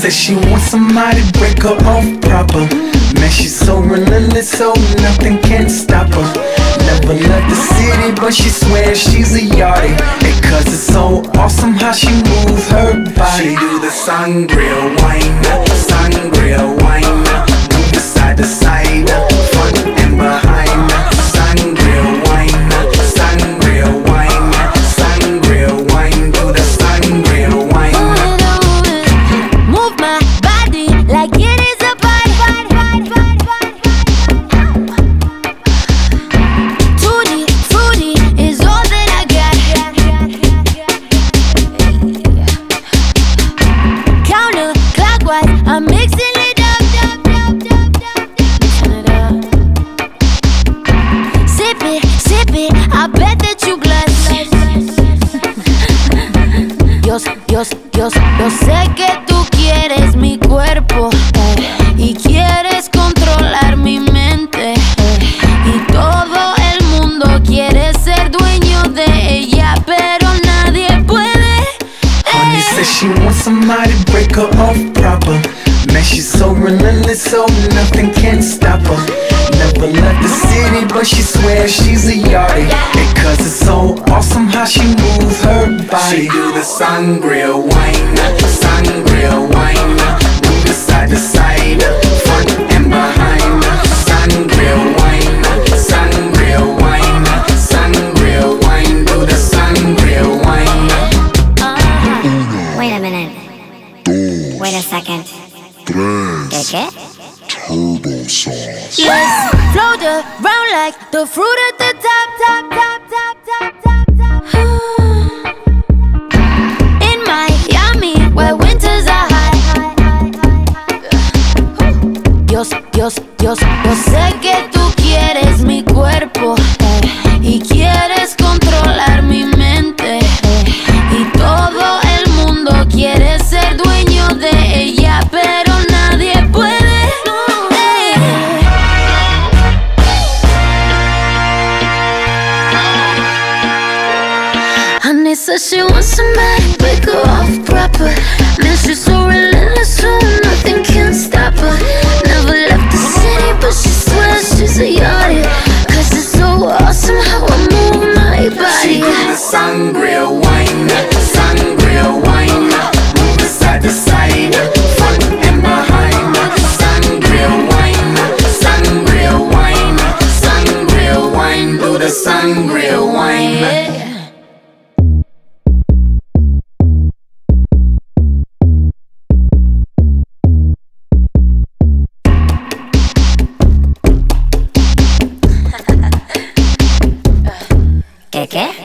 said she wants somebody to break her off proper. Man, she's so relentless, so nothing can stop her. Never left the city, but she swears she's a yardie. And cause it's so awesome how she moves her body. She do the sangria wine, sangria wine, move the side to side, front and behind. Sangria wine, sangria wine, sangria wine, do the sangria wine. Move my body like it is a party. Tutti frutti is all that I got. Counterclockwise, I'm mixing it up. Turn it up. Sip it, I bet that you glass. Yo sé que tú quieres mi cuerpo, y quieres controlar mi mente, y todo el mundo quiere ser dueño de ella, pero nadie puede. Honey says she wants somebody to break her off proper. Man, she's so relentless, so nothing can stop her. Never left the city, but she swears she's a yardie. And cause it's so awesome how she moves her body. She do the sangria wine, move the side to side, front and behind. Sangria wine, sangria wine, sangria wine, do the sangria wine. Wait a minute. Wait a second. ¿Qué? Turbo sauce. Let's float around like the fruit at the top. In Miami, where winters are high. Yo sé que tú quieres mi cuerpo, y quieres controlar mi mente, y todo el mundo quiere ser dueño de ella, pero nadie puede. Honey says she wants somebody to break her off proper. Man, she's so relentless, so nothing can stop her. Never left the city, but she swears she's a yardie. Cause it's so awesome how I move my body. She do the sangria wine, move the side to side, front and behind. Sangria wine, sangria wine, do the sangria wine. ¿Qué?